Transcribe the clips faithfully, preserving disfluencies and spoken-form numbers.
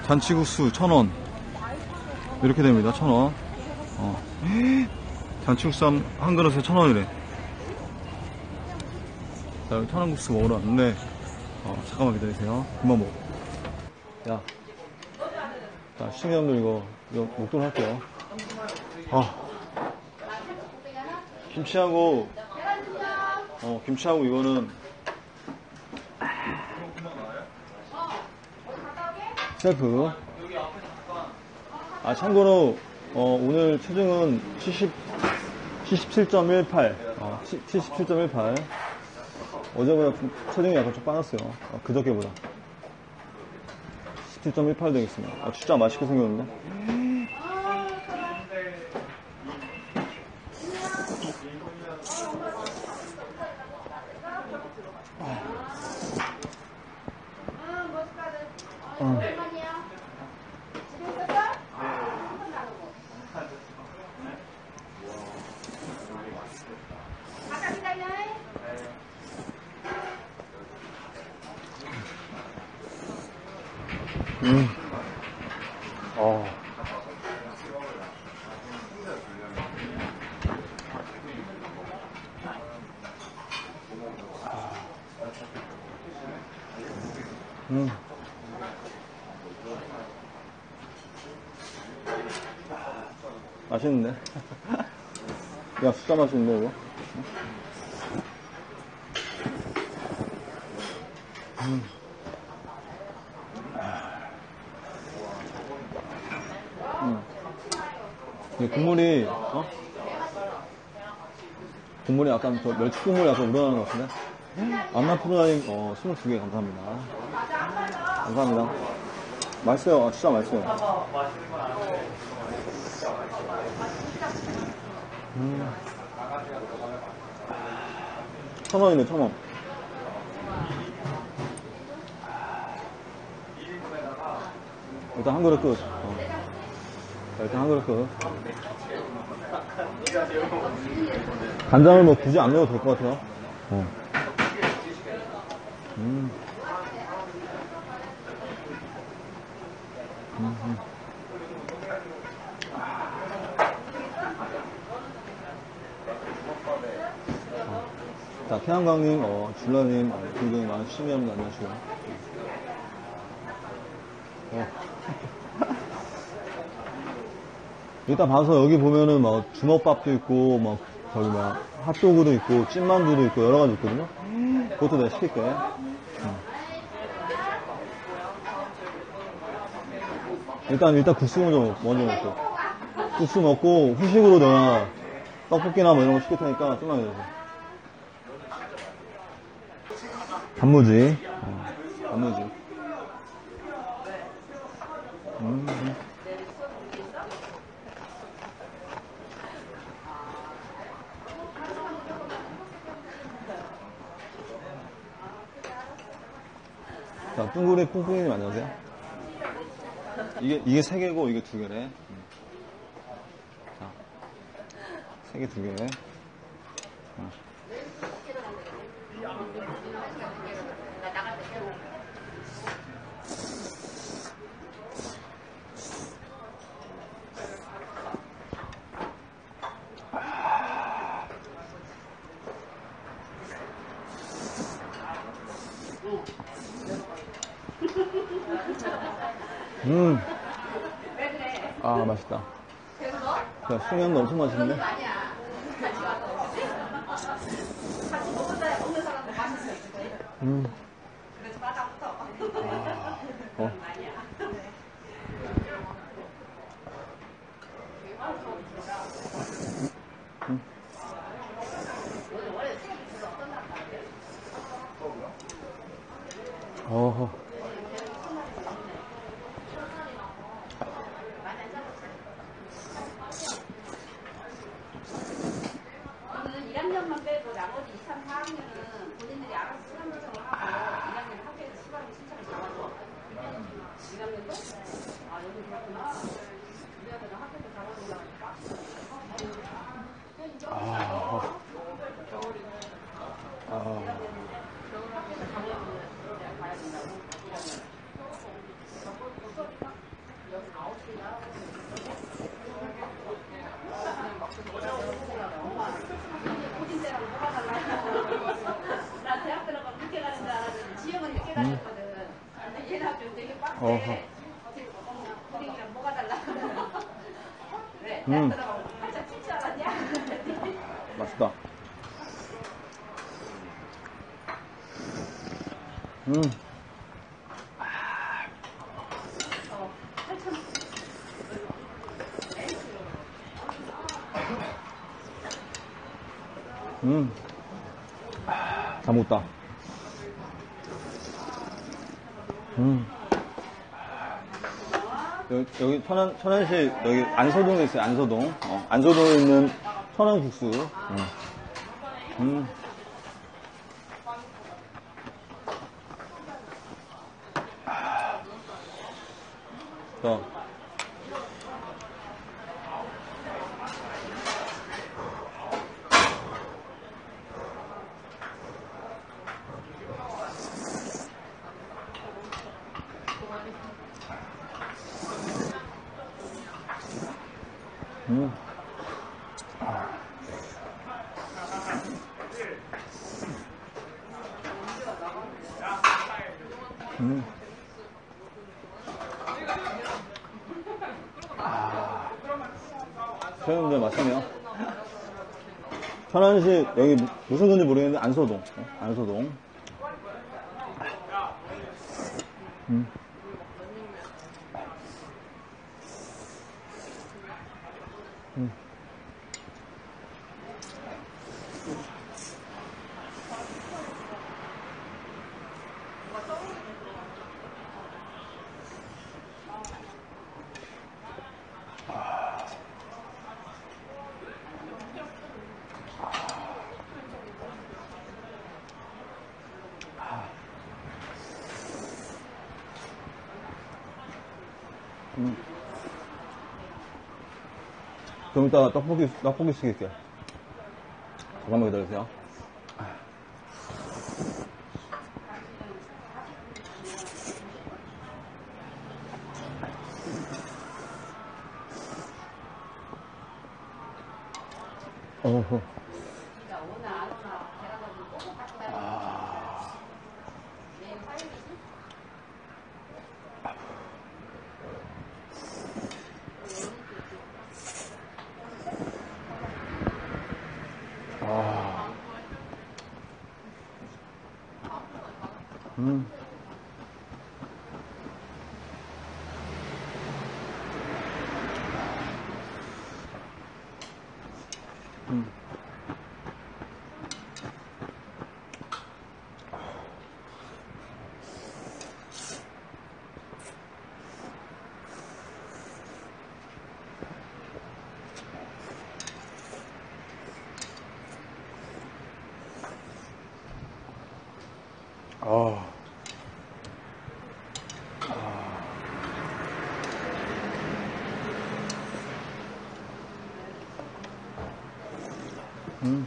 잔치국수 천 원 이렇게 됩니다. 천 원. 어. 잔치국수 한, 한 그릇에 천 원이래. 자, 여기 천원국수 먹으러 왔는데 어, 잠깐만 기다리세요. 금방 먹어. 야, 자, 시청자분들 이거 이거 목도리 할게요. 아, 김치하고 어 김치하고 이거는 셀프. 아, 참고로 어, 오늘 체중은 칠십, 칠십칠 점 일팔. 어, 칠십칠 점 일팔. 어제보다 좀 체중이 약간 좀 빠졌어요. 어, 그저께보다. 칠십칠 점 일팔 되겠습니다. 아, 진짜 맛있게 생겼는데? 어. 음. 어. 음. 맛있는데? 야, 진짜 맛있는데, 이거? 음. 음. 이 국물이, 어? 국물이 약간, 저 멸치 국물이 약간 우러나는 것 같은데? 안나푸르나님, 어, 스물두 개 감사합니다. 감사합니다. 맛있어요. 아, 진짜 맛있어요. 음. 천 원이네, 천 원. 일단 한 그릇 끝. 어. 일단 한 그릇 끝. 간장을 뭐 굳이 안 넣어도 될 것 같아요. 어. 음. 음, 음. 어. 자, 태양광님, 어, 줄라님, 어, 굉장히 많은 시청자분들 안녕하시고요. 어. 일단 봐서 여기 보면은 막 주먹밥도 있고, 막, 저기 막, 핫도그도 있고, 찐만두도 있고, 여러 가지 있거든요. 그것도 내가 시킬게. 음. 일단, 일단 국수 먼저, 먼저 먹고. 국수 먹고, 후식으로 내가 떡볶이나 뭐 이런 거 시킬 테니까 좀만 기다려주세요. 단무지. 어, 단무지. 음. 자, 뚱구리 뿡뿡이님 안녕하세요. 이게, 이게 세 개고, 이게 두 개래. 음. 자, 세 개 두 개. 어. 음. 아, 맛있다. 야, 수면도 엄청 맛있는데? 음. 아, 어. 음. 어허. 일 학년만 빼고 나머지 이, 삼, 사 학년은 본인들이 알아서 시간 조정을 하고 일 학년 학교에서 시간을 신청을 잡아줘. 일 학년도? 아, 여기 그렇구나. 일 학년은 학교에서 잡아준다니까. 아. 아. 음. 살짝 칠줄 알았냐? 맛있다. 음. 어, 팔천. 음. 다 먹었다. 음. 여기, 여기 천안, 천안시, 여기 안서동에 있어요, 안서동. 어, 안서동에 있는 천안국수. 음. 음. 자. 음. 음. 새우인데 맛있네요. 천안시, 여기 무슨 건지 모르겠는데, 안서동. 어? 안서동. 음. 음. 음. 좀 이따 떡볶이, 떡볶이 시킬게요. 잠깐만 기다리세요. 어허. 아. 음. 음. 아. 음.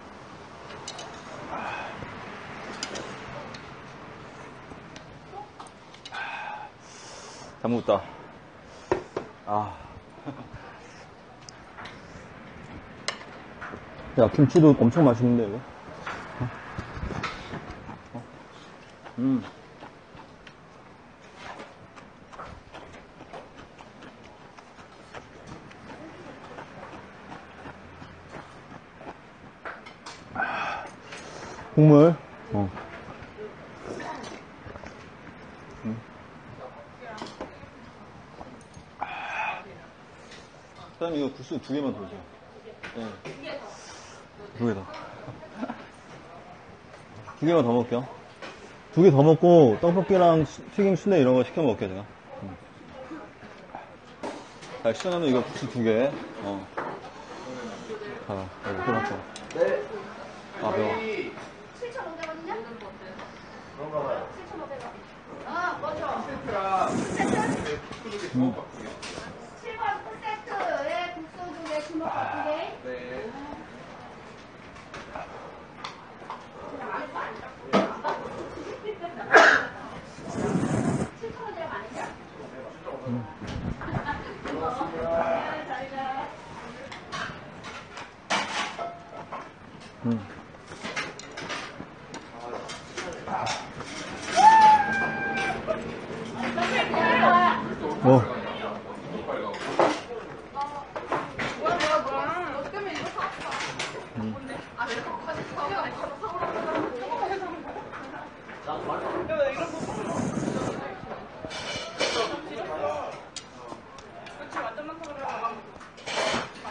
다 먹었다. 아. 야, 김치도 엄청 맛있는데, 이거? 어? 어? 음. 국물. 어. 음. 사장님, 이거 국수 두 개만 더 주세요. 네. 두 개 더. 두 개만 더 먹을게요. 두 개 더 먹고, 떡볶이랑 튀김 순대 이런 거 시켜 먹을게요, 제가. 음. 자, 시원하면 이거 국수 두 개. 어. 아, 여기 끊었어. 네. 아, 매워. 칠천오백 원이냐? 그런가 봐요. 칠천오백 원. 아, 맞아. 세트라. 음. 칠 번 풀세트에 국수 두 개, 주먹 두 개. 네. 칠천 원이라고 안 했냐? 음. 잘 가. 음. 어.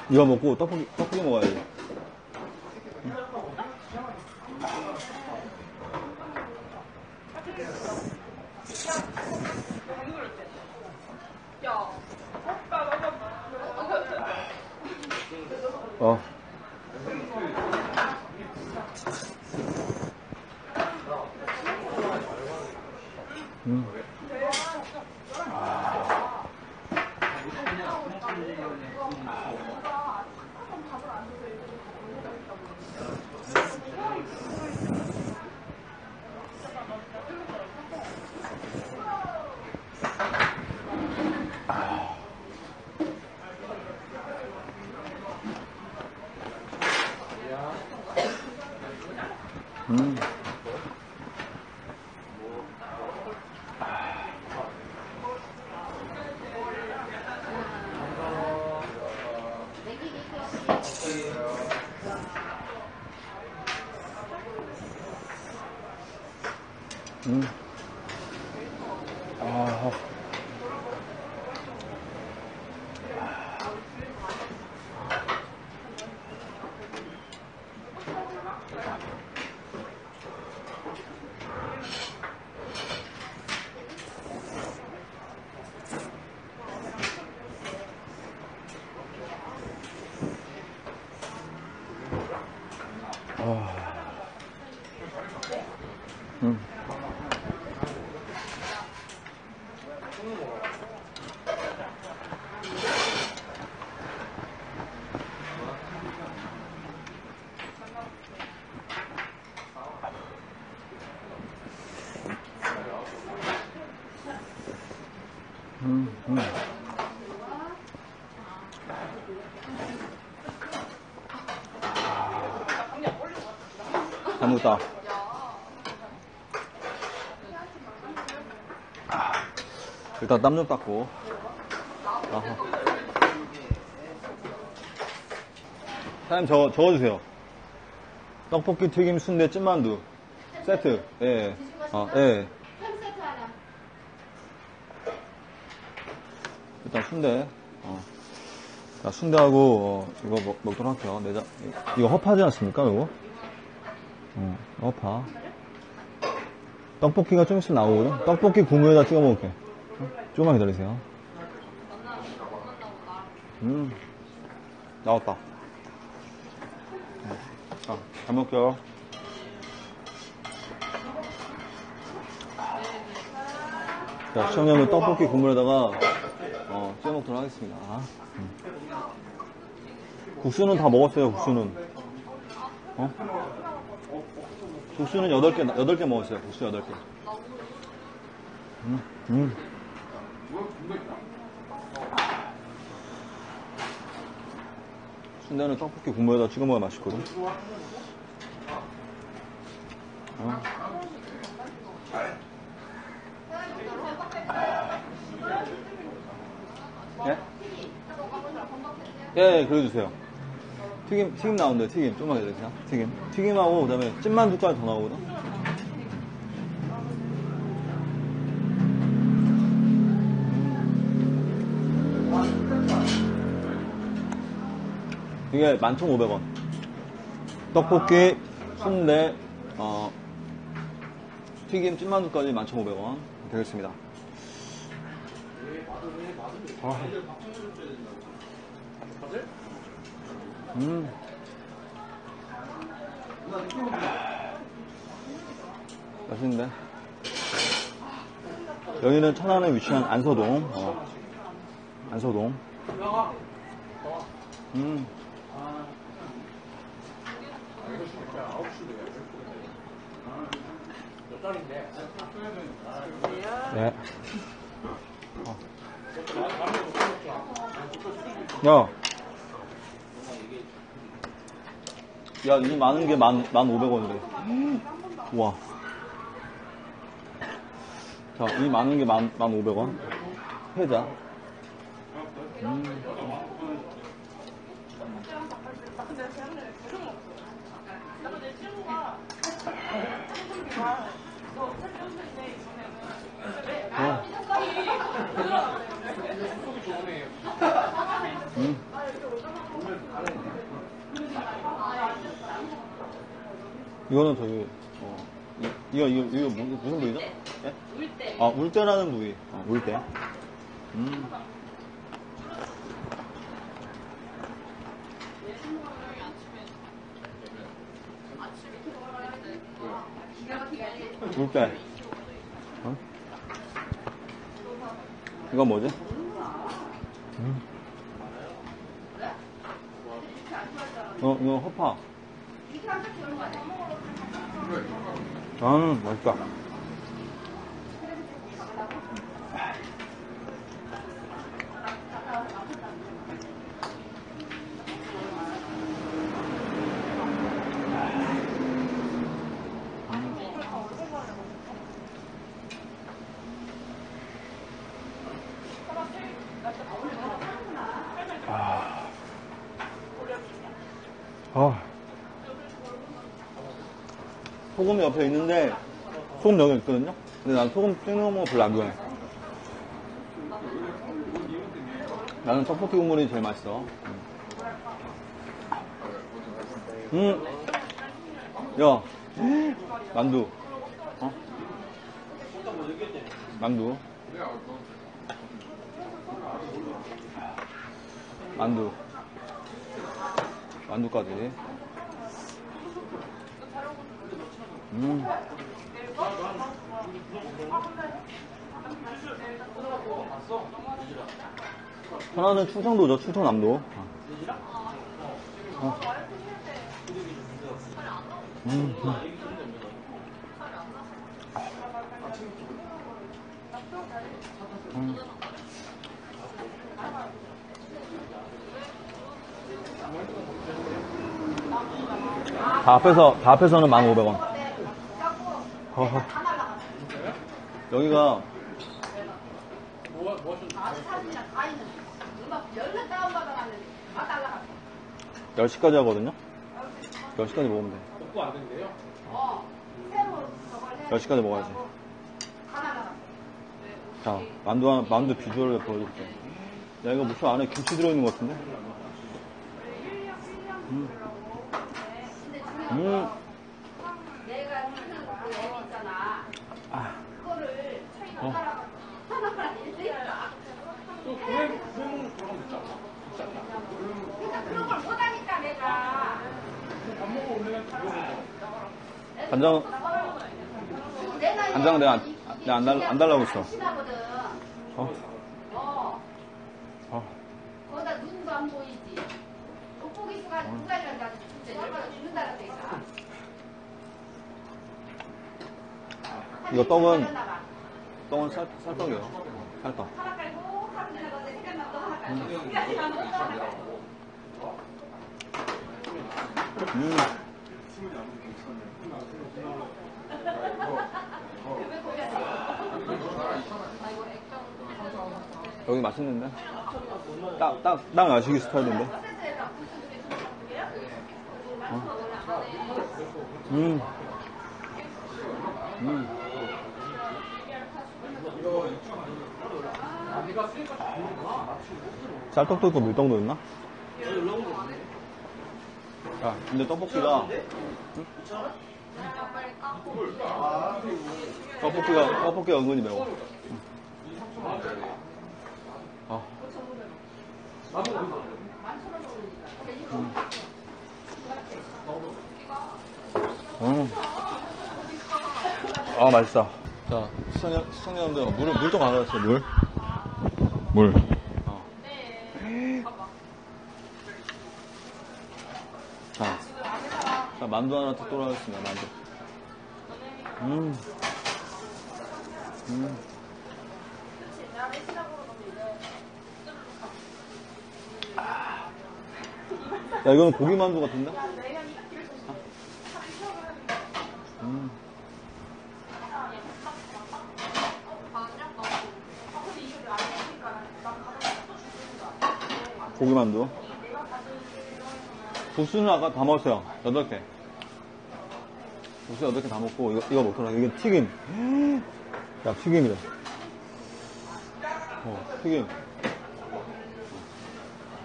이거 먹고 떡볶이, 떡볶이 먹어야지. 어. 음. 음. 음. 아. 음. 음, 음. 잘 먹었다. 일단 땀 좀 닦고. 아하. 사장님 저, 적어주세요. 떡볶이, 튀김, 순대, 찐만두 세트. 예. 어, 예. 일단 순대. 어. 자, 순대하고 어, 이거 먹, 먹도록 할게요. 내장. 이거 허파지 않습니까? 이거? 어, 허파. 떡볶이가 좀 있으면 나오거든. 떡볶이 국물에다 찍어 먹을게. 어? 조금만 기다리세요. 음, 나왔다. 자, 잘 먹게요. 자, 시청자분 떡볶이 국물에다가 어, 찍어 먹도록 하겠습니다. 음. 국수는 다 먹었어요. 국수는. 어? 국수는 여덟 개, 여덟 개 먹었어요. 국수 여덟 개. 음, 음. 순대는 떡볶이 국물에다 찍어 먹어야 맛있거든. 어. 예? 예, 예, 그래주세요. 튀김, 튀김 나온대, 튀김. 좀만 기다리세요. 튀김. 튀김하고, 그 다음에 찐만두까지 더 나오거든. 이게 만 천오백 원. 떡볶이, 순대, 어, 튀김, 찐만두까지 만 천오백 원 되겠습니다. 아. 음. 맛있는데? 여기는 천안에 위치한 안서동. 어. 안서동. 음. 네. 어. 야. 야, 이 많은 게 만, 만 오백 원이래. 우와. 자, 이 많은 게 만, 만 오백 원. 회자. 음. 어. 음. 이거는 저기, 어, 이- 이거, 이거, 이거 뭐- 무슨 부위죠? 예? 울대. 아, 울대라는 부위. 어, 울대. 음. 기가 막히게 하지. 울대. 어? 이건 뭐지? 음. 어, 이거 허파. 이렇게 한 번씩 오는 거 아니야? 아, 맛있다. 아. 소금 옆에 있는데 소금 여기 있거든요. 근데 난 소금 찍는 거 별로 안 좋아해. 나는 떡볶이 국물이 제일 맛있어. 음. 야, 만두. 어? 만두. 만두. 만두까지. 음. 하나는 충청도죠, 충청남도. 어. 음. 음. 다 앞에서, 다 앞에서는 만 오백 원. 어허. 여기가 열 시까지 하거든요. 열 시까지 먹으면 돼. 열 시까지 먹어야지. 자, 만두, 하나- 만두 비주얼을 보여줄게. 야, 이거 무슨 안에 김치 들어있는 것 같은데? 음. 음. 내가 쓰는 그 앱 있잖아. 아. 그거를 어. 그러니까 그런 걸 못하니까 내가. 간장, 내가 간장 내가 안, 내가 안, 달, 안 달라고 했어. 친하거든. 어? 어. 어. 거기다 눈도 안 보이지. 돋보기 수가 누가 이런다. 진짜 열받아 죽는다 그러니까. 이거 떡은, 떡은 쌀, 쌀떡이에요. 쌀떡. 하나 깔고 하루 지나가는데 생각나면 또 하나 깔고. 생각나면 또 하나 깔고. 음. 여기 맛있는데? 딱, 딱, 딱 야식이 스타일인데? 어? 음. 음. 쌀떡도 있고 밀떡도 있나? 자, 근데 떡볶이가, 응? 떡볶이가, 떡볶이가 은근히 매워. 응. 아. 음. 아, 맛있다. 자, 시청자, 시청자분들, 물을, 물 좀 가져왔어요, 물. 물. 어. 자, 자, 만두 하나 뜯도록 하겠습니다, 만두. 음. 음. 야, 이거는 고기 만두 같은데? 음. 고기 만두. 국수는 아까 다 먹었어요. 여덟 개. 국수 여덟 개 다 먹고, 이거, 이거 먹더라. 이게 튀김. 야, 튀김이래. 어, 튀김.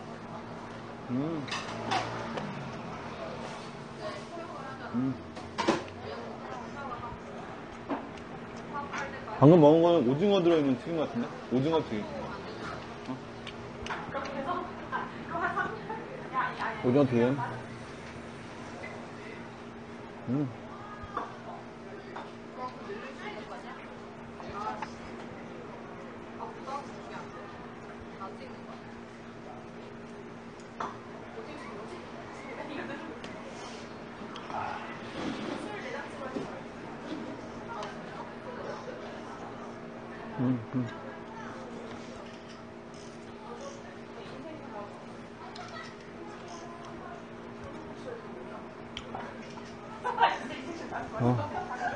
음. 음. 방금 먹은 거는 오징어 들어있는 튀김 같은데? 오징어 튀김. 어? 오징어 튀김. 음. 음, 음. 어.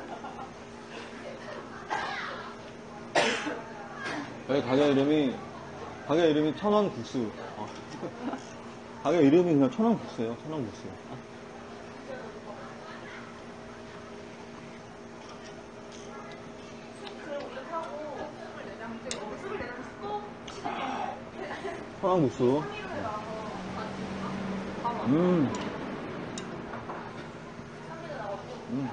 여기 가게 이름이 가게 이름이 천원국수. 어. 가게 이름이 그냥 천원국수예요. 천원국수. 천원국수. 음. 음.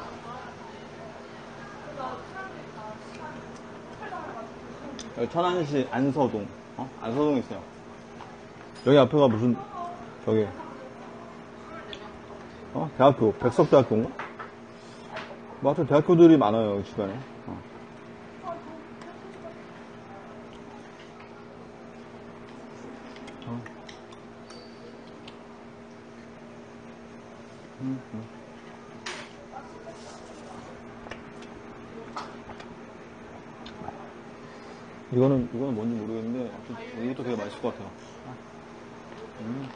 여기 천안시 안서동. 어? 안서동에 있어요. 여기 앞에가 무슨 저기 어? 대학교 백석대학교인가? 뭐 하여튼 대학교들이 많아요 여기 주변에. 어. 어. 음, 음. 이거는 이거는 뭔지 모르겠는데 아무튼 이것도 되게 맛있을 것 같아요. 음.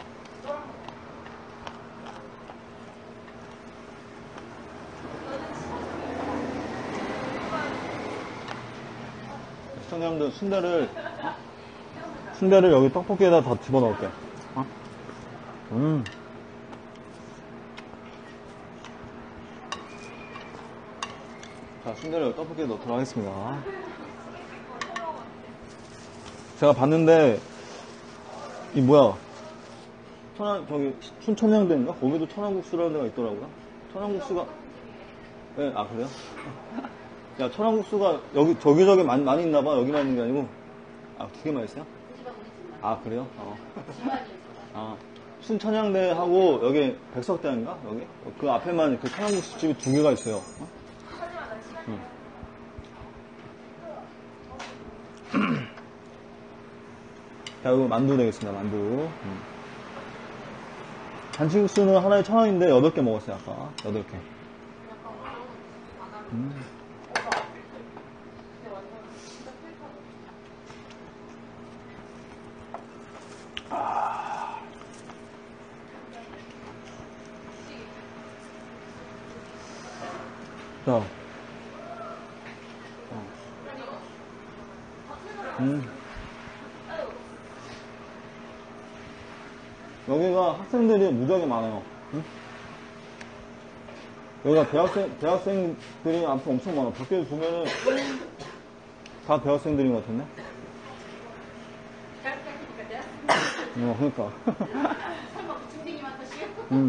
시청자분들 순대를 어? 순대를 여기 떡볶이에다 더 집어넣을게. 어? 음. 자, 순대를 여기 떡볶이에 넣도록 하겠습니다. 제가 봤는데 이 뭐야 천안 저기 춘천향대인가 거기도 천안국수라는 데가 있더라고요. 천안국수가 네, 아 그래요? 야 천안국수가 여기 저기저기 많이, 많이 있나봐. 여기만 있는 게 아니고 아 두 개만 있어요? 아 그래요? 어. 아 춘천향대하고 여기 백석대인가 여기 그 앞에만 그 천안국수 집이 두 개가 있어요. 어? 응. 자 이거 만두 되겠습니다. 만두. 음. 잔치국수는 하나에 천 원인데 여덟 개 먹었어요 아까. 여덟 개. 음. 아. 자. 어. 음. 여기가 학생들이 무지하게 많아요. 응? 여기가 대학생, 대학생들이 앞에 엄청 많아. 밖에 보면은 다 대학생들인 것 같은데? 어, 그러니까. 설마 그 중딩이만 드시요? 음.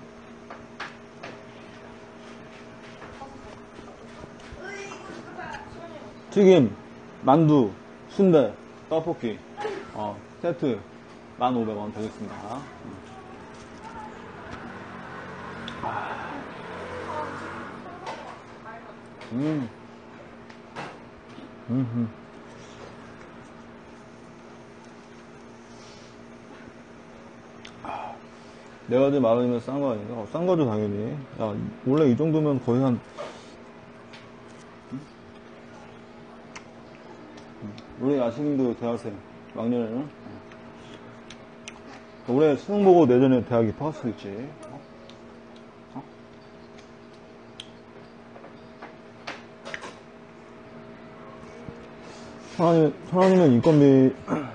튀김, 만두, 순대, 떡볶이, 어, 세트 만 오백 원 되겠습니다. 음. 음. 음. 네 가지 만 원이면 싼 거 아닌가? 어, 싼 거죠, 당연히. 야, 원래 이 정도면 거의 한, 우리 야식인도 대학생, 막년에는. 올해 수능 보고 내년에 대학 입학할 수도 있지. 어? 어? 천 원이면, 천 원이면 인건비,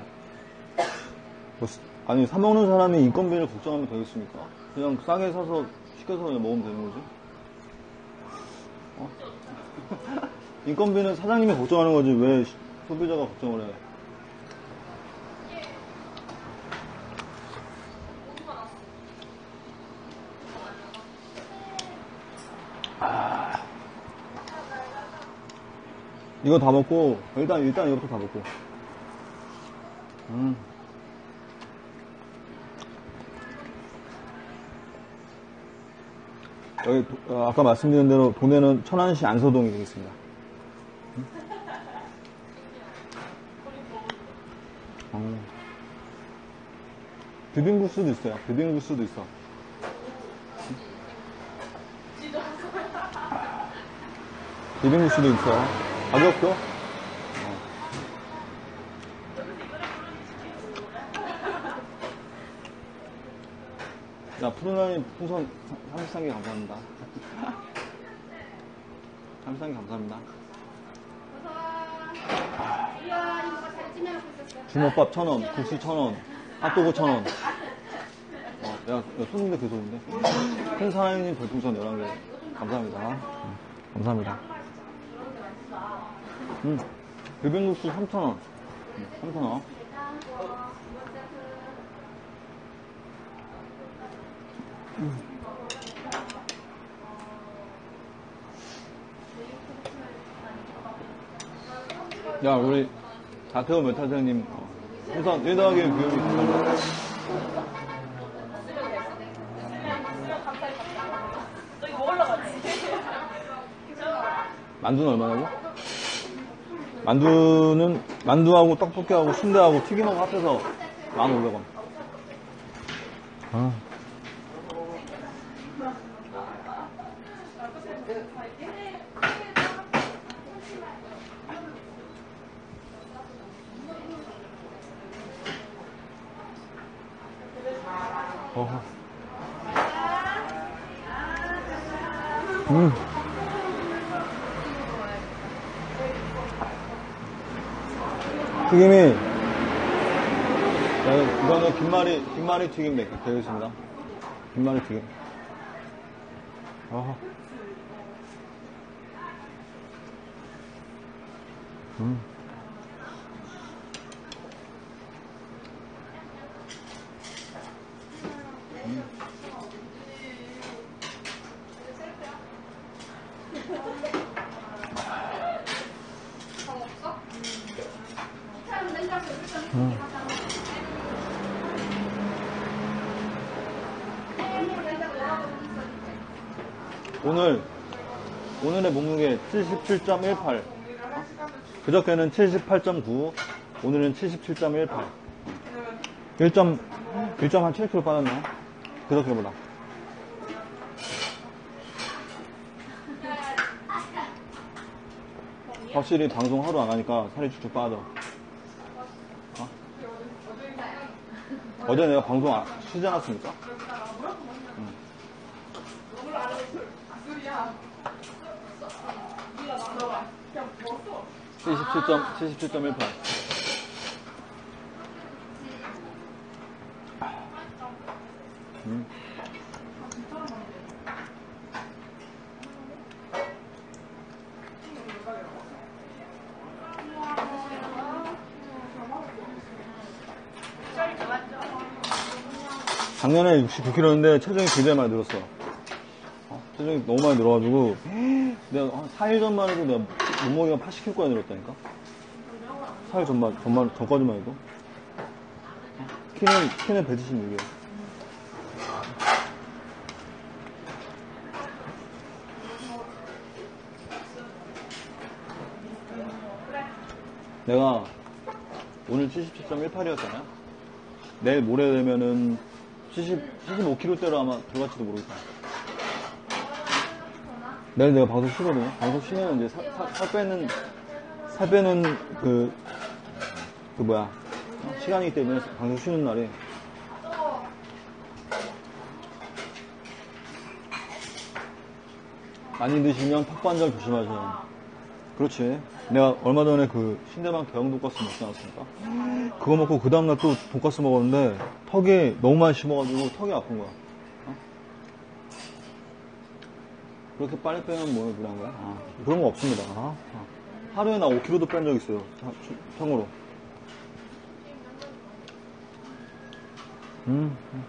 뭐, 아니, 사먹는 사람이 인건비를 걱정하면 되겠습니까? 그냥 싸게 사서, 시켜서 그냥 먹으면 되는 거지. 어? 인건비는 사장님이 걱정하는 거지, 왜 소비자가 걱정을 해. 이거 다 먹고, 일단, 일단 이것부터 다 먹고. 음. 여기, 도- 어, 아까 말씀드린 대로 동네는 천안시 안서동이 되겠습니다. 음. 어. 비빔국수도 있어요. 비빔국수도 있어. 비빔국수도 있어. 가격도? 어. 야, 푸르나님 풍선 삼십삼 개 감사합니다. 삼십삼 개 감사합니다. 주먹밥 천 원, 국수 천 원, 핫도그 천 원. 어, 야, 야, 손님들 계속 오는데. 큰 사장님 별풍선 열한 개. 감사합니다. 음, 감사합니다. 음, 비빔국수 삼천 원. 음, 삼천 원. 음. 야, 우리 다태호 메타장님, 어, 우선 일 더하기 일 비용이 감사합니다. 만두는 얼마냐고? 만두는, 만두하고 떡볶이하고 순대하고 튀김하고 합해서 만 오백 원. 아. 어허. 음. 튀김이, 네, 이거는 김말이, 김말이 튀김 네, 되겠습니다. 김말이 튀김. 어허. 음. 음. 오늘, 오늘의 몸무게 칠십칠 점 일팔. 그저께는 칠십팔 점 구. 오늘은 칠십칠 점 일팔. 일 점, 일 점 칠 킬로그램 빠졌네. 그저께보다. 확실히 방송 하루 안 하니까 살이 쭉쭉 빠져. 어? 어제 내가 방송 안, 쉬지 않았습니까? 응. 칠십칠 점 일팔. 음. 작년에 육십구 킬로그램인데 체중이 굉장히 많이 늘었어. 어, 체중이 너무 많이 늘어가지고 내가 한 사 일 전만 해도 내가 몸무게가 팔십 킬로그램까지 늘었다니까. 사 일 전만, 전만, 전까지만 해도. 키는, 키는 백칠십육 이에요. 내가 오늘 칠십칠 점 일팔이었잖아요. 내일 모레 되면은 칠십, 칠십오 킬로그램대로 아마 들어갈지도 모르겠다. 내일 내가 방송 쉬거든요. 방송 쉬면 이제 살, 살, 살 빼는, 살 빼는 그, 그 뭐야. 시간이기 때문에 방송 쉬는 날이. 많이 드시면 턱관절 조심하세요. 그렇지. 내가 얼마 전에 그 신대방 개영 돈가스 먹지 않았습니까? 그거 먹고 그 다음날 또 돈가스 먹었는데 턱이 너무 많이 심어가지고 턱이 아픈 거야. 어? 그렇게 빨리 빼면 뭐 그런 거야? 아, 그런 거 없습니다. 아, 아. 하루에 나 오 킬로그램도 뺀 적 있어요. 참고로. 음. 음.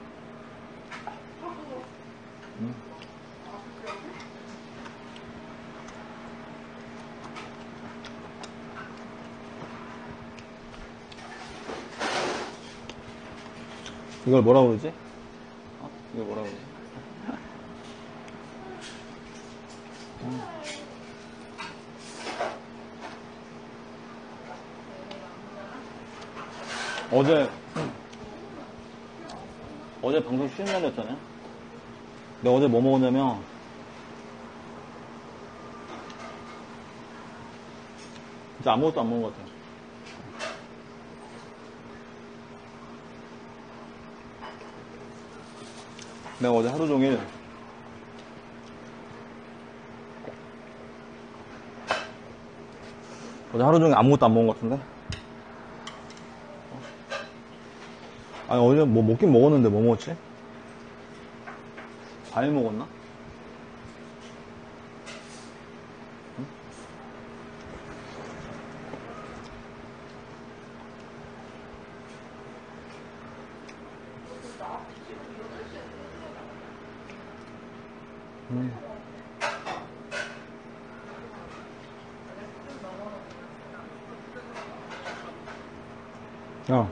음. 이걸 뭐라고 그러지? 어? 이걸 뭐라고 그러지? 음. 어제 어제 방송 쉬는 날이었잖아요. 근데 어제 뭐 먹었냐면 진짜 아무것도 안 먹은 것 같아요. 내가 어제 하루 종일 어제 하루 종일 아무것도 안 먹은 것 같은데? 아니 어제 뭐 먹긴 먹었는데 뭐 먹었지? 과일 먹었나? 응? 음. 야,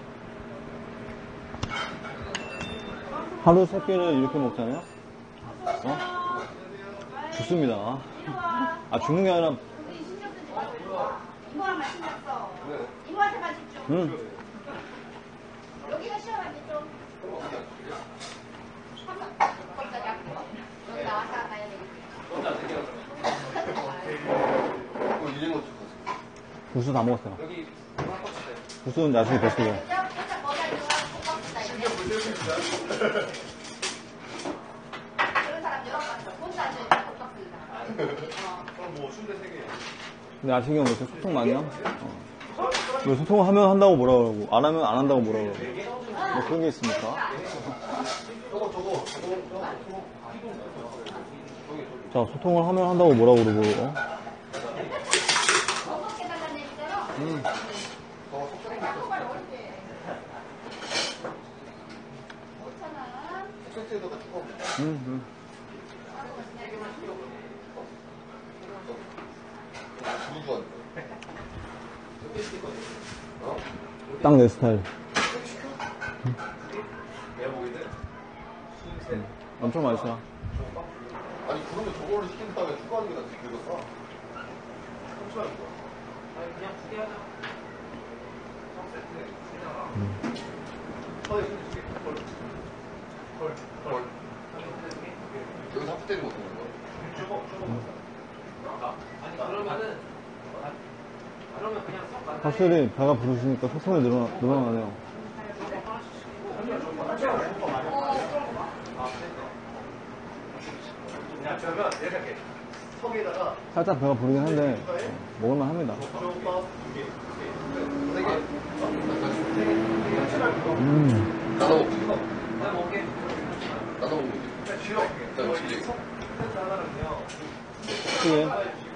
하루 세 끼를 이렇게 먹잖아요? 어? 죽습니다. 아, 죽는 게 아니라, 우리 신경 쓰지 말고 이모한만 신경 써. 이모한테만 집중. 음, 여기가 시원하지 좀. 한번 갑자기 앞으로. 여기 나와서 가야 되겠지. 어, 이제 놓쳤어. 국수 다 먹었어요. 국수는 나중에 뱃속에. 혼자 먹어야 되고 볶았다 이제. 그런 사람 여러 봤어. 혼자 이제 볶았습니다. 뭐 순대 세 개. 근데 아시경 왜 이렇게 소통 많이 함? 어. 왜 소통을 하면 한다고 뭐라 그러고, 안 하면 안 한다고 뭐라 그러고. 뭐 그런 게 있습니까? 저거 저거 저거 자, 소통을 하면 한다고 뭐라 그러고, 어? 먹게 달라는 얘기잖아. 음. 오천 원. 숙제에다가 추가. 음, 음. 누구 어? 딱 내 스타일. 내가 보기에 음. 엄청 맛있어. 아니 그러면 저거를 시킨 다음에 추가하는 게 낫지 그거 써. 삼천원 거. 아니 그냥 두 개 하자. 음. 서에 두 개. 헐. 헐. 헐. 여기서 합 때리고 먹는 거야? 저거 저거 먹자. 아니 그러면은 그러면 그냥 섞 만나. 확실히 배가 부르시니까 소통이 늘어나, 늘어나네요. 야, 그러면 이렇게 석에다가 살짝 배가 부르긴 한데, 어, 먹을만 합니다. 족밥 두 개, 세 개, 음. 나도 먹지. 나 먹게. 나도 먹게. 싫어. 나 먹지. 그게.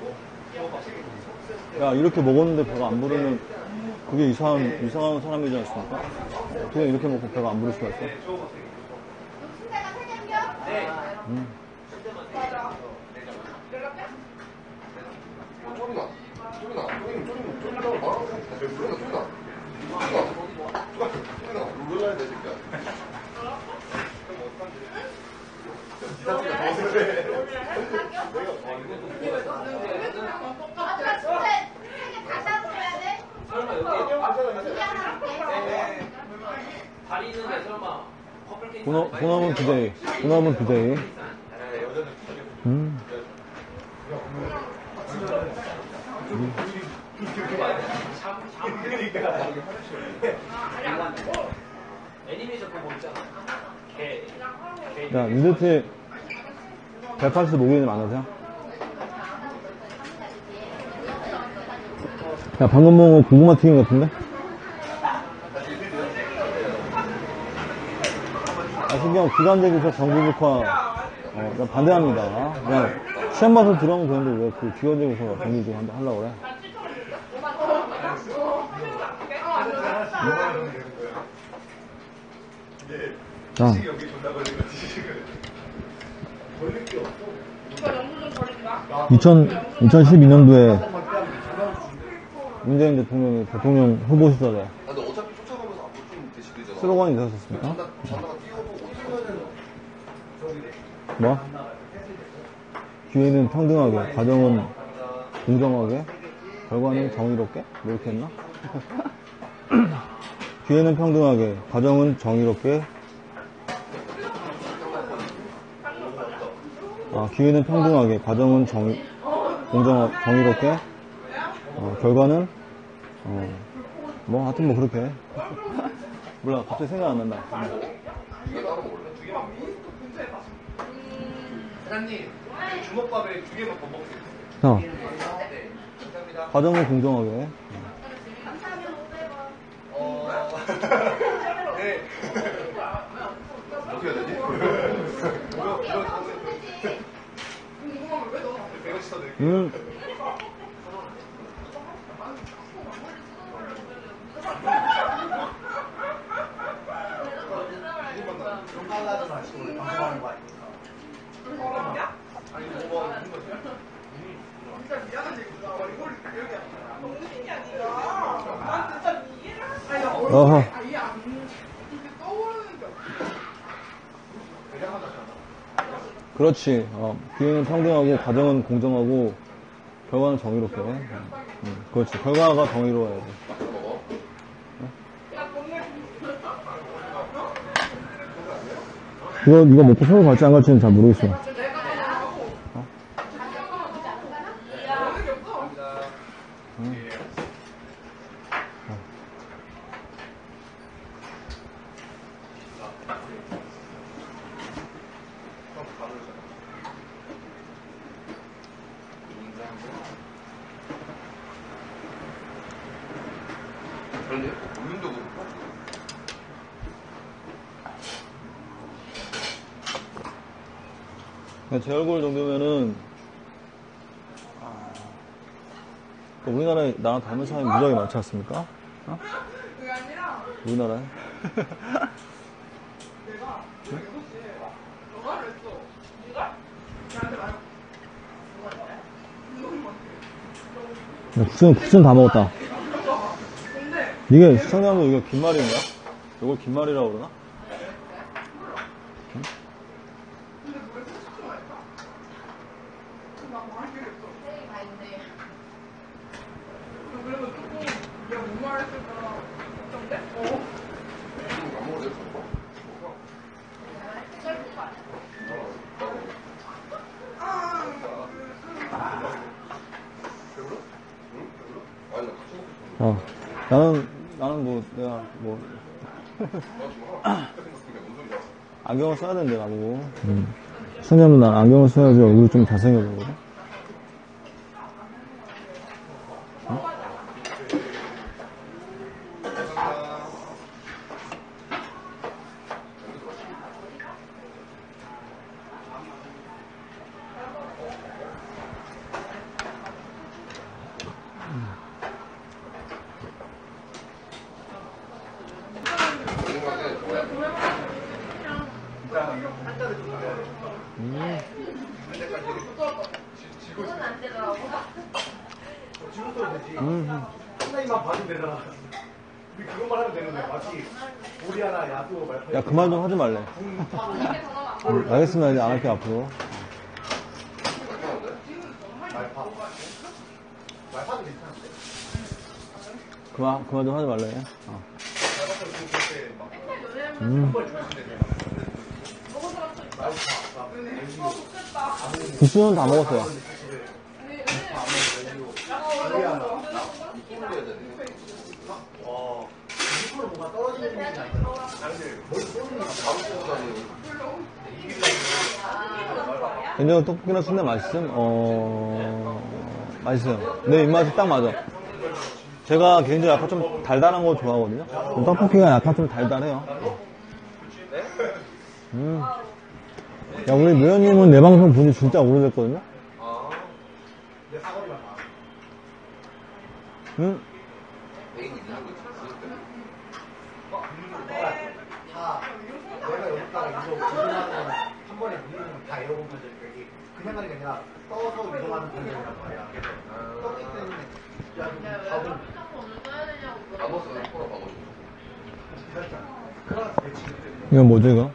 야, 이렇게 먹었는데 배가 안 부르면 그게 이상한, 이상한 사람이지 않습니까? 어떻게 이렇게 먹고 배가 안 부를 수가 있어? 순대가 세 개인겨? 네. 음. 맞아. 연락해? 쪼리나. 쪼리나. 쪼리나. 쪼리나. 쪼리나. 말하고 쪼리나. 쪼리나. 쪼리나. 쪼리나. 놀라야 돼, 새끼야. 기사님이 더 세네. 아까 순대 세 개 다 싸줘야 돼? 설마 여기 두개 하나 할게. 다리 있는데 설마 커플 케이크 본업, 본업은 비데이. 본업은 비데이. 음. 애니메이션 그거 있잖아. 개. 야, 민들티 백팔십 목요일이 많으세요? 야, 방금 먹은 거 고구마 튀김 같은데? 아, 신경 기관제 주사 정기국화, 어, 난 반대합니다. 그냥 시험 봐서 들어가면 되는데 왜 그 기관제 주사가 정기국화 한다 하려고 그래? 자, 여기 존나 걸린 거 지식을. 걸릴 게 없어. 이천십이 년도에 문재인 대통령이 대통령 후보 시절에 아, 근데 어차피 쫓아가면서 앞으로 좀 대시되잖아. 슬로건이 되셨습니까? 전화가 뛰어도 오면은 뭐? 기회는 평등하게, 과정은 공정하게, 결과는 정의롭게? 뭐 이렇게 했나? 기회는 평등하게, 과정은 정의롭게. 아, 기회는 평등하게, 과정은 정의, 공정, 정의롭게, 어, 결과는, 어, 뭐, 하여튼 뭐 그렇게. 몰라, 갑자기 생각 안 난다. 이거 따로 먹을래? 두 개만 사장님 주먹밥에 두 개만 더 먹겠습니다. 자, 네, 감사합니다. 과정은 공정하게. 감사하면 오백 원. 어... 네. 어떻게 해야 되지? 이거, 이거 백 원씩 더 드릴게요. 음, 아니, 뭐가 있는 거지? 어허. 그렇지. 어, 기회는 평등하고, 과정은 공정하고, 결과는 정의롭게. 음, 그렇지. 결과가 정의로워야지. 먹어. 이거, 이거 먹고 서울 갈지 안 갈지는 잘 모르겠어. 어? 음. 그런데 볼륨도 그렇고. 제 얼굴 정도면은, 아, 우리나라에 나랑 닮은 사람이 무지하게 많지 않습니까? 어? 그게 아니라 우리나라에? 내가 응? 너가 그랬어. 네가? 나한테 말고. 국sun, 국sun 다 먹었다. 근데 이게 시청자분들 이거 긴말인가? 이걸 긴말이라고 그러나? 근데 노래 솔직히 말했다. 나뭐 할 게 없어. 그래서 조금 내가 못 말했을까 걱정돼? 어. 안 먹어도 돼? 저거? 아, 배불러? 응? 배불러? 아니, 나 같이 먹고 싶어. 어. 나는, 나는 뭐, 내가 뭐, 나 지금 하나 생각했는데 뭔 소리야? 안경을 써야 되는데, 나보고. 음. 시청자분 난 안경을 써야지 얼굴이 좀 잘생겨 보이거든? 생각에 뭐야? 음. 음. 하나님만 봐도 되잖아. 우리 그것만 하면 되는데 마치 우리하나 야수 말파. 야, 그 말 좀 하지 말래. 음, 알겠습니다. 이제 안 할게, 앞으로. 말파. 말파도 괜찮은데. 그만, 그만 좀 하지 말래. 어. 말파도 그때 막 음. 한번 주는데 국수는 다 먹었어요. 우리하나. 이걸 해야 되네. 어. 일부러 뭔가 떨어지는 분이 아니잖아. 뭘 쏘는 거 바로 쏘고 다니는. 된장은 떡볶이나 순대 맛있음? 어, 맛있어요. 내 입맛이 딱 맞아. 제가 개인적으로 약간 좀 달달한 거 좋아하거든요. 떡볶이가 약간 좀 달달해요. 음. 야, 우리 묘연님은 내 방송 본지 진짜 오래됐거든요? 아, 내 사거리만 봐. 응? 메인 있는 거 있을 때. 다 내가 여기다가 이거 이동하는 거는 한 번에 밀리면 다 잃어보면 여기 그냥 가는 게 아니라 떠서 이동하는 분들이란 말이야. 떠기 때문에 야좀 밥을 나눠서 코로 먹어줘. 살짝 이건 뭐죠, 이거?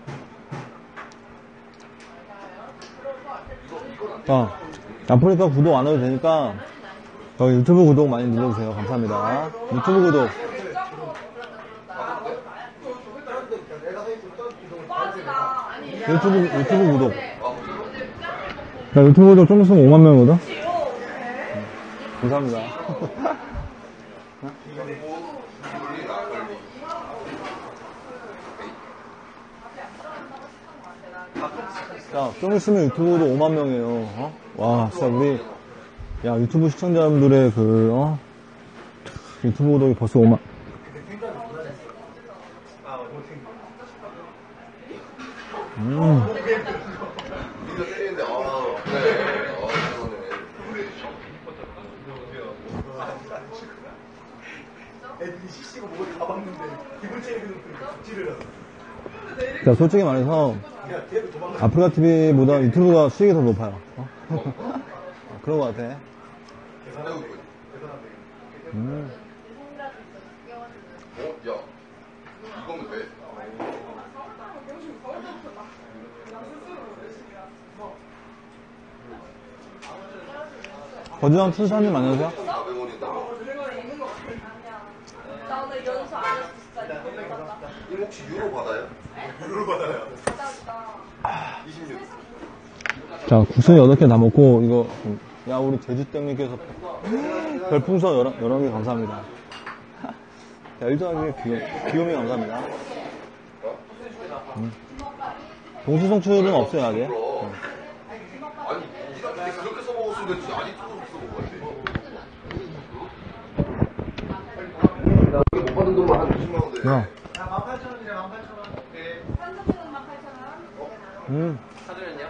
아, 아프리카 구독 안 해도 되니까, 여기 유튜브 구독 많이 눌러주세요. 감사합니다. 유튜브 구독. 유튜브, 유튜브 구독. 야, 유튜브 구독 좀 있으면 오만 명이거든? 감사합니다. 야, 좀 있으면 유튜브도 오만 명이에요. 어? 와, 진짜 우리, 야, 유튜브 시청자분들의 그, 어? 유튜브 구독이 벌써 오만. 음. 이거 때리는데, 아, 그래. 어, 애들이 시시고 뭐다 봤는데 기분 체크는 죽지를 않아. 자, 솔직히 말해서, 아프리카 티비보다 유튜브가 수익이 더 높아요. 어? 그런 것 같아. 음. 어? 야, 이거면 돼? 거주장 춘사님 안녕하세요. 사백 원이다. 나 오늘 연수 안 해서 진짜 이거 받았다. 이거 혹시 유로 받아요? 유로 받아요. 이십육. 자, 국수 여덟 개 다 먹고, 이거, 야, 우리 제주땡님께서 별풍선 열한 개 감사합니다. 자, 일정하게 귀요, 귀요미 감사합니다. 음. 동시송출은 없어요, 아직. 어. 아니, 니가 근데 그렇게 써먹었으면 되지. 아니, 또 써먹어야지. 못 받은 돈만 한 이십만 원 돼. 야, 야, 만 팔천 원이래, 만 팔천 원. 네. 삼성전만 팔천 원. 음. 사드렸냐?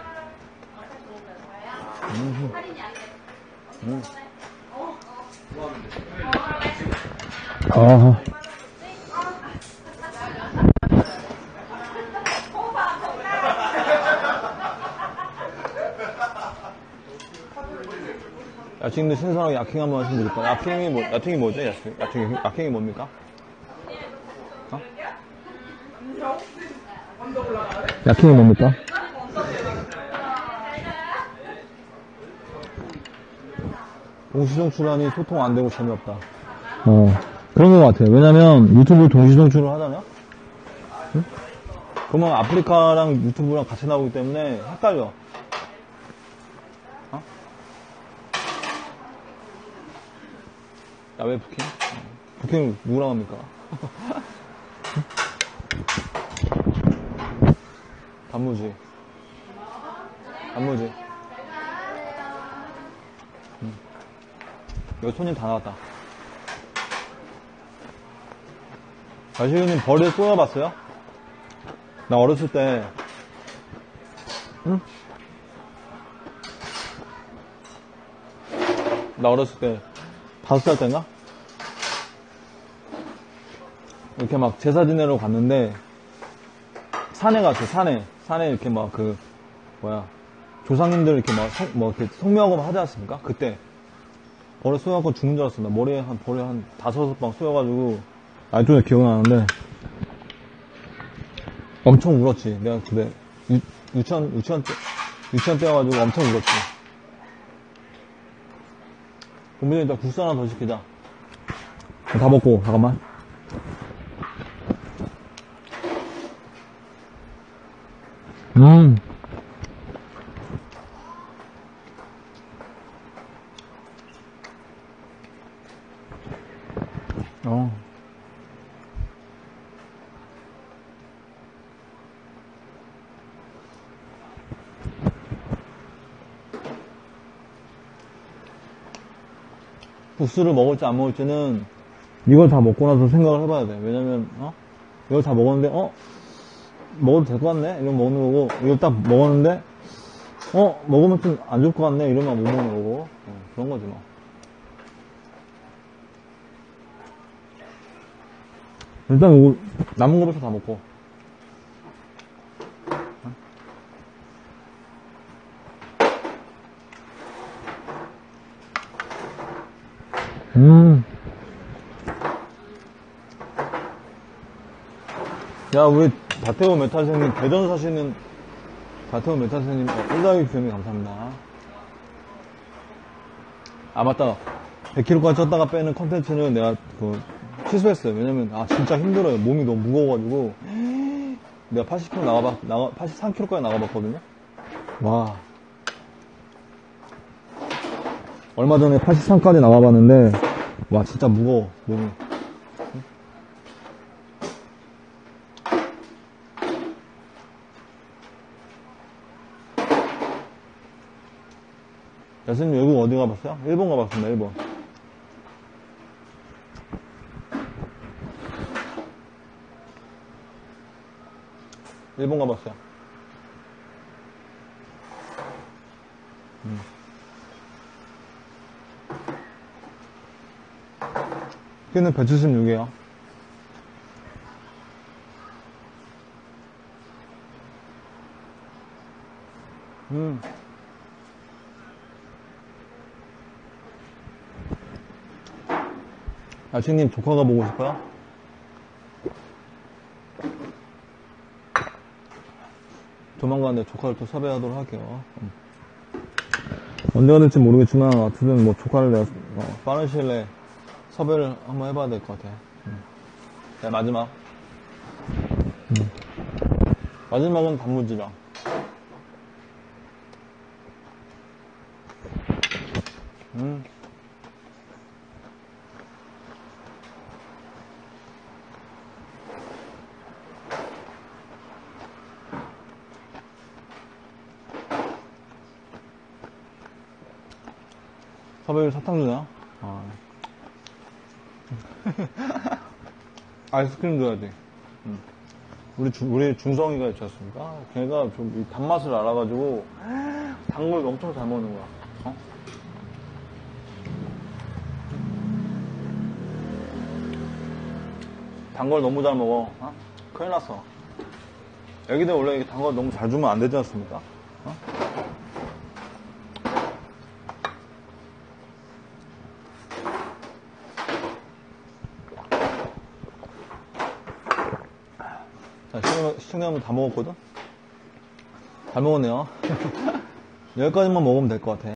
음. 할인이 안 돼. 음. 아. 야채인데 신선하게 야킹 한번 하시면 되겠다. 야킹이 뭐, 야킹이 뭐죠? 야킹, 야킹이, 야킹이 뭡니까? 어? 야킹이 뭡니까? 동시송출하니 소통 안 되고 재미없다. 어, 그런 것 같아요. 왜냐면 유튜브 동시송출을 하잖아요? 응? 그러면 아프리카랑 유튜브랑 같이 나오기 때문에 헷갈려. 어? 야, 왜 부킹? 부킹 누구랑 합니까? 단무지. 단무지. 음. 여기 손님 다 나왔다. 야시우님 벌에 쏘여봤어요? 나 어렸을 때, 응? 나 어렸을 때, 다섯 살 때인가? 이렇게 막 제사 지내러 갔는데, 산에 갔어, 산에. 산에 이렇게 막 그, 뭐야, 조상님들 이렇게 막, 성, 뭐 이렇게 성묘하고 하지 않습니까? 그때. 벌에 쏘여갖고 죽는 줄 알았어. 나 머리에 한, 벌에 한 다섯 방 쏘여가지고, 아직도 기억나는데, 엄청 울었지. 내가 그때, 유, 유치원, 유치원 때, 유치원 때여가지고 엄청 울었지. 그럼 이제 국수 하나 더 시키자. 다 먹고, 잠깐만. 음. 어. 국수를 먹을지 안 먹을지는 이걸 다 먹고 나서 생각을 해봐야 돼. 왜냐면, 어? 이걸 다 먹었는데, 어? 먹어도 될 것 같네? 이러면 먹는 거고, 이걸 딱 먹었는데, 어? 먹으면 좀 안 좋을 것 같네? 이러면 못 먹는 거고, 어, 그런 거지 뭐. 일단 이거 남은 거부터 다 먹고. 음. 야, 우리 다태호 메탈생님, 대전 사시는 다태호 메탈생님, 어, 일다위 교님 감사합니다. 아, 맞다. 백 킬로그램까지 쪘다가 빼는 컨텐츠는 내가 그 취소했어요. 왜냐면, 아, 진짜 힘들어요. 몸이 너무 무거워가지고. 내가 팔십 킬로그램 나가봤, 나가, 팔십삼 킬로그램까지 나가봤거든요. 와. 얼마 전에 팔십삼까지 나가봤는데, 와, 진짜 무거워, 몸이. 여수님 외국 어디 가봤어요? 일본 가봤습니다, 일본. 일본 가봤어요. 음. 키는 백칠십육이에요. 음. 아치님 조카가 보고 싶어요? 조만간 내 조카를 또 섭외하도록 할게요. 음. 언제가 될지 모르겠지만 어쨌든 뭐 조카를 내가 어, 빠른 시일 내에 섭외를 한번 해봐야 될 것 같아. 음. 네, 마지막. 음. 마지막은 단무지랑. 음. 섭외를 사탕 주냐? 아. 아이스크림 줘야지. 음. 우리, 주, 우리 준성이가 있지 않습니까? 걔가 좀 이 단맛을 알아가지고, 단 걸 엄청 잘 먹는 거야. 어? 단 걸 너무 잘 먹어. 어? 큰일 났어. 애기들 원래 단 걸 너무 잘 주면 안 되지 않습니까? 어? 시청자분 다 먹었거든? 잘 먹었네요. 여기까지만 먹으면 될 것 같아.